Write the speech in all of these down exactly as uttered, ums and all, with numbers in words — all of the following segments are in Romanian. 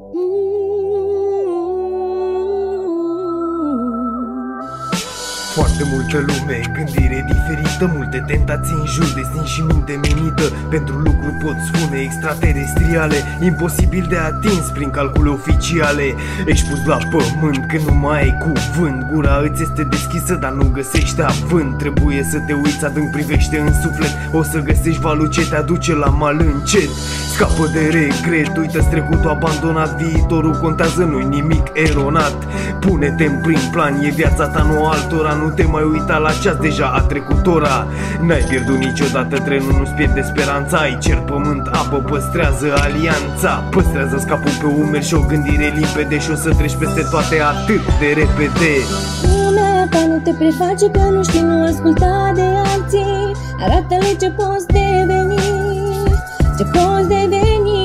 Foarte multă lume, gândire diferită, multe tentații în jur, destin și minte menită. Pentru lucruri pot spune extraterestriale, imposibil de atins prin calcule oficiale. Ești pus la pământ când nu mai ai cuvânt, gura îți este deschisă, dar nu găsești avânt. Trebuie să te uiți adânc, privește în suflet, o să găsești valul ce te aduce la mal încet. Scapă de regret, uită-ți trecutul abandonat, viitorul contează, nu-i nimic eronat. Pune-te în prim plan, e viața ta, nu altora, nu te mai uita la ceas, deja a trecut ora. N-ai pierdut niciodată trenul, nu-ți pierde speranța, ai cer, pământ, apă, păstrează alianța. Păstrează scapul pe umeri și o gândire limpede și o să treci peste toate atât de repede. Lumea ta nu te preface că nu știi, nu asculta de alții. Arată-le ce poți deveni, ce poți deveni.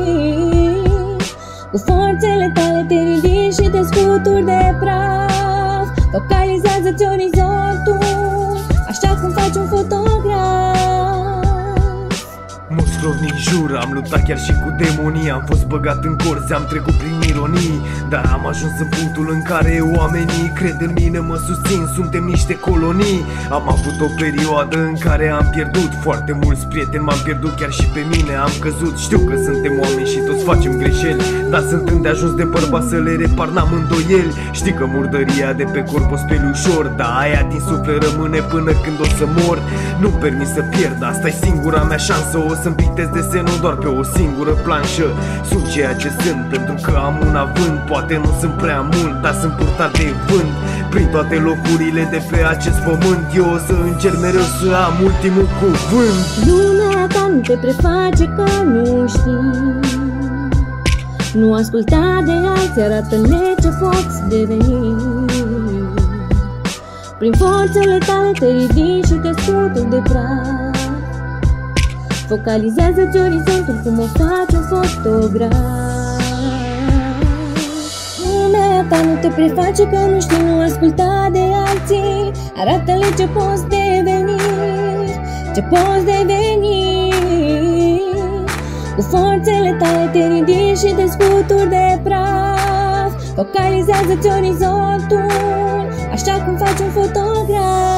Cu forțele tale te ridici și te scuturi de praf. Focalizează-ți orizontul, așa cum faci un fotograf. Mulți scrovnic jură, am luptat chiar și cu demonii, am fost băgat în corzi, am trecut prin ironii, dar am ajuns în punctul în care oamenii cred în mine, mă susțin, suntem niște colonii. Am avut o perioadă în care am pierdut foarte mulți prieteni, m-am pierdut chiar și pe mine, am căzut. Știu că suntem oameni și toți facem greșeli, dar sunt îndeajuns de bărbat să le repar, n-am îndoieli. Știi că murdăria de pe corp o speli ușor, dar aia din suflet rămâne până când o să mor. Nu-mi permis să pierd, asta-i singura mea șansă. O să-mi pictez desenul doar pe o singură planșă. Sunt ceea ce sunt pentru că am un avânt. Poate nu sunt prea mult, dar sunt purtat de vânt prin toate locurile de pe acest pământ. Eu o să încerc mereu să am ultimul cuvânt. Lumea ta nu te preface că nu știi, nu asculta de alții, arată-le ce poți deveni. Prin forțele tale te ridici și te scuturi de praf. Focalizează-ți orizontul cum o faci un fotograf. Lumea ta nu te preface că nu știi, nu asculta de alții. Arată-le ce poți deveni, ce poți deveni. Cu forțele tale te ridici și te scuturi de praf. Focalizează-ți orizontul, așa cum faci un fotograf.